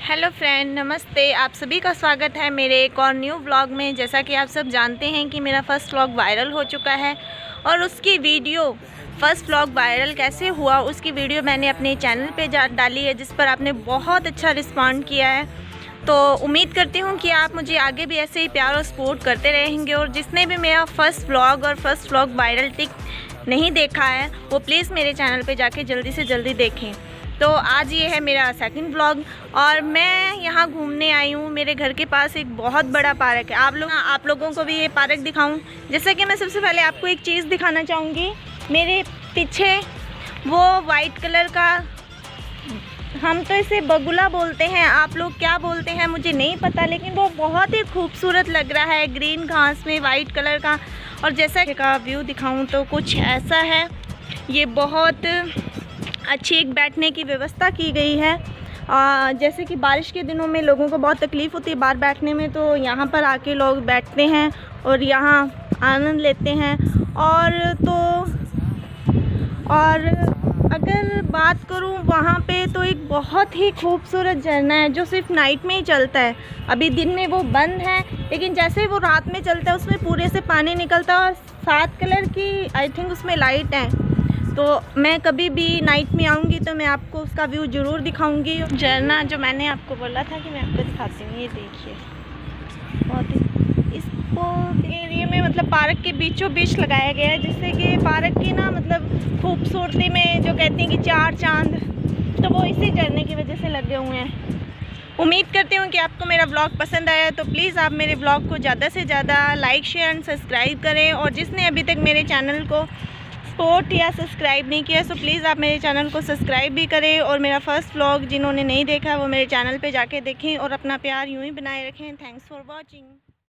Hello friend, नमस्ते। आप सभी का स्वागत है मेरे एक और न्यू व्लॉग में। जैसा कि आप सब जानते हैं कि मेरा फर्स्ट व्लॉग वायरल हो चुका है और उसकी वीडियो फर्स्ट व्लॉग वायरल कैसे हुआ उसकी वीडियो मैंने अपने चैनल पे डाली है, जिस पर आपने बहुत अच्छा रिस्पॉन्ड किया है। तो उम्मीद करती हूँ कि आप मुझे आगे भी ऐसे ही प्यार और सपोर्ट करते रहेंगे। और जिसने भी मेरा फर्स्ट व्लॉग और फर्स्ट व्लॉग वायरल टिक नहीं देखा है वो प्लीज़ मेरे चैनल पे जाके जल्दी से जल्दी देखें। तो आज ये है मेरा सेकंड व्लॉग और मैं यहाँ घूमने आई हूँ। मेरे घर के पास एक बहुत बड़ा पार्क है। आप लोगों को भी ये पार्क दिखाऊं। जैसे कि मैं सबसे पहले आपको एक चीज़ दिखाना चाहूँगी। मेरे पीछे वो वाइट कलर का, हम तो इसे बगुला बोलते हैं, आप लोग क्या बोलते हैं मुझे नहीं पता, लेकिन वो बहुत ही खूबसूरत लग रहा है ग्रीन घास में वाइट कलर का। और जैसा का व्यू दिखाऊं तो कुछ ऐसा है। ये बहुत अच्छी एक बैठने की व्यवस्था की गई है। जैसे कि बारिश के दिनों में लोगों को बहुत तकलीफ़ होती है बाहर बैठने में, तो यहाँ पर आके लोग बैठते हैं और यहाँ आनंद लेते हैं। और अगर बात करूँ वहाँ पे तो एक बहुत ही खूबसूरत झरना है जो सिर्फ नाइट में ही चलता है। अभी दिन में वो बंद है, लेकिन जैसे वो रात में चलता है उसमें पूरे से पानी निकलता है और 7 कलर की आई थिंक उसमें लाइट है। तो मैं कभी भी नाइट में आऊँगी तो मैं आपको उसका व्यू ज़रूर दिखाऊँगी। झरना जो मैंने आपको बोला था कि मैं आपको दिखाती हूँ, ये देखिए। बहुत ही इसको एरिया में मतलब पार्क के बीचों बीच लगाया गया है, जिससे कि पार्क की ना मतलब खूबसूरती में जो कहती हैं कि 4 चांद, तो वो इसी झरने की वजह से लगे हुए हैं। उम्मीद करती हूँ कि आपको मेरा ब्लॉग पसंद आया। तो प्लीज़ आप मेरे ब्लॉग को ज़्यादा से ज़्यादा लाइक शेयर एंड सब्सक्राइब करें। और जिसने अभी तक मेरे चैनल को सपोर्ट या सब्सक्राइब नहीं किया, सो प्लीज़ आप मेरे चैनल को सब्सक्राइब भी करें। और मेरा फर्स्ट व्लॉग जिन्होंने नहीं देखा वो मेरे चैनल पे जाके देखें और अपना प्यार यूँ ही बनाए रखें। Thanks for watching.